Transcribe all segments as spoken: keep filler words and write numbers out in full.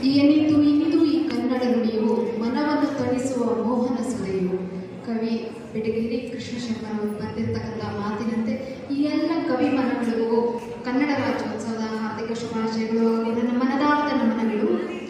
ಏನಿದ್ದು ಇಂದು ಈ ಕನ್ನಡ ನುಡಿಯು ಮನವನ್ನು ತಣಿಸುವ ಮೋಹನ ಸುರೆಯು. ಕವಿ ಬೆಡಗೇರಿ ಕೃಷ್ಣ ಶರ್ಮರು ಬರೆದಿರ್ತಕ್ಕಂಥ ಮಾತಿನಂತೆ ಈ ಎಲ್ಲ ಕವಿ ಮನಗಳಿಗೂ ಕನ್ನಡ ರಾಜ್ಯೋತ್ಸವದ ಹಾರ್ದಿಕ ಶುಭಾಶಯಗಳು ಹಾಗೂ ನನ್ನ ಮನದಾಳದ ನಮನಗಳು.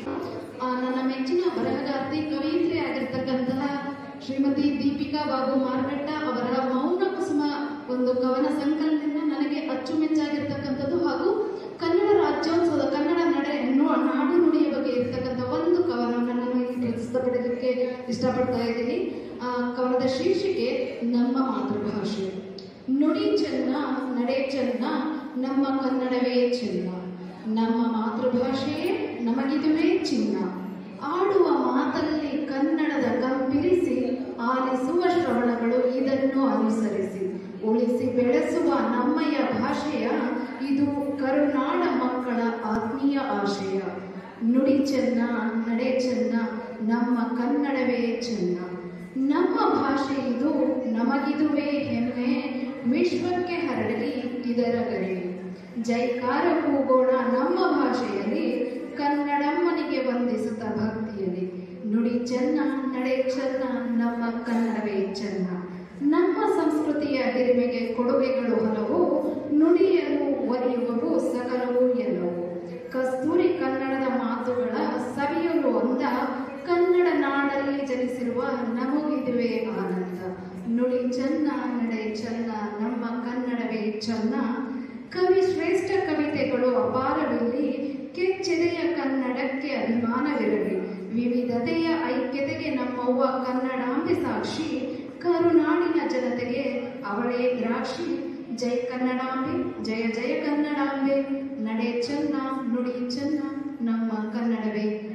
ನನ್ನ ಮೆಚ್ಚಿನ ಬರಹಗಾರ್ತಿ ಕವಯಿತ್ರಿ ಆಗಿರ್ತಕ್ಕಂತಹ ಶ್ರೀಮತಿ ದೀಪಿಕಾ ಬಾಬು ಮಾರ್ಗಟ್ಟ ಅವರ ಮೌನ ಕುಸುಮ ಒಂದು ಕವನ ಸಂಕಲನದಿಂದ ನನಗೆ ಅಚ್ಚುಮೆಚ್ಚಾಗಿರ್ತಕ್ಕಂಥದ್ದು ಹಾಗೂ ಕನ್ನಡ ರಾಜ್ಯೋತ್ಸವದ ಕನ್ನಡ ನಡೆ ನಾಡು ನುಡಿಯ ಬಗ್ಗೆ ಇರ್ತಕ್ಕಂಥ ಒಂದು ಕವನವನ್ನು ನಾನು ಇಲ್ಲಿ ಪ್ರಸ್ತುತಪಡೋದಕ್ಕೆ ಇಷ್ಟಪಡ್ತಾ ಇದ್ದೀನಿ. ಆ ಕವನದ ಶೀರ್ಷಿಕೆ ನಮ್ಮ ಮಾತೃಭಾಷೆ. ನುಡಿ ಚೆನ್ನ, ನಡೆ ಚೆನ್ನ, ನಮ್ಮ ಕನ್ನಡವೇ ಚಿನ್ನ. ನಮ್ಮ ಮಾತೃಭಾಷೆಯೇ ನಮಗಿದುವೇ ಚಿನ್ನ. ಆಡುವ ಮಾತಲ್ಲಿ ಕನ್ನಡದ ಕಂಪಿರಿಸಿ ಆಲಿಸುವ ಶ್ರವಣಗಳು ಇದನ್ನು ಅನುಸರಿಸಿ ಉಳಿಸಿ ಬೆಳೆಸುವ ನಮ್ಮಯ ಭಾಷೆಯ ಇದು ಕರುನಾಡ ಮಕ್ಕಳ ಆತ್ಮೀಯ ಆಶಯ. ನುಡಿ ಚೆನ್ನ, ನಡೆ ಚೆನ್ನ, ನಮ್ಮ ಕನ್ನಡವೇ ಚೆನ್ನ. ನಮ್ಮ ಭಾಷೆ ಇದು, ನಮಗಿದುವೇ ಹೆಮ್ಮೆ, ವಿಶ್ವಕ್ಕೆ ಹರಡಲಿ ಇದರ ಗರಿ. ಜೈಕಾರ ಕೂಗೋಣ ನಮ್ಮ ಭಾಷೆಯಲ್ಲಿ, ಕನ್ನಡಮ್ಮನಿಗೆ ವಂದಿಸುತ್ತ ಭಕ್ತಿಯಲ್ಲಿ. ನುಡಿ ಚೆನ್ನ, ನಡೆ ಚೆನ್ನ, ನಮ್ಮ ಕನ್ನಡವೇ ಚೆನ್ನ. ನಮ್ಮ ಸಂಸ್ಕೃತಿಯ ಹಿರಿಮೆಗೆ ಕೊಡುಗೆಗಳು ಹಲವು, ನುಡಿಯಲು ಒಲಿಯುವವು ಸಕಲವು ಎಲ್ಲವು. ಕಸ್ತೂರಿ ಕನ್ನಡದ ಮಾತುಗಳ ಸವಿಯಲು ಒಂದ, ಕನ್ನಡ ನಾಡಲ್ಲಿ ಜನಿಸಿರುವ ನಮಗಿದುವೇ ಆನಂದ. ನುಡಿ ಚೆನ್ನ, ನಡೆ ಚೆನ್ನ, ನಮ್ಮ ಕನ್ನಡವೇ ಚೆನ್ನ. ಕವಿ ಶ್ರೇಷ್ಠ ಕವಿತೆಗಳು ಅಪಾರವಿರಲಿ, ಕೆಚ್ಚೆದೆಯ ಕನ್ನಡಕ್ಕೆ ಅಭಿಮಾನವಿರಲಿ. ವಿವಿಧತೆಯ ಐಕ್ಯತೆಗೆ ನಮ್ಮವ್ವ ಕನ್ನಡಾಂಬೆ ಸಾಕ್ಷಿ, ಕರುನಾಡಿನ ಜನತೆಗೆ ಅವಳೇ ದ್ರಾಕ್ಷಿ. ಜೈ ಕನ್ನಡಾಂಬೆ, ಜಯ ಜಯ ಕನ್ನಡಾಂಬೆ. ನಡೆ ಚೆನ್ನ, ನುಡಿ ಚೆನ್ನ, ನಮ್ಮ ಕನ್ನಡವೇ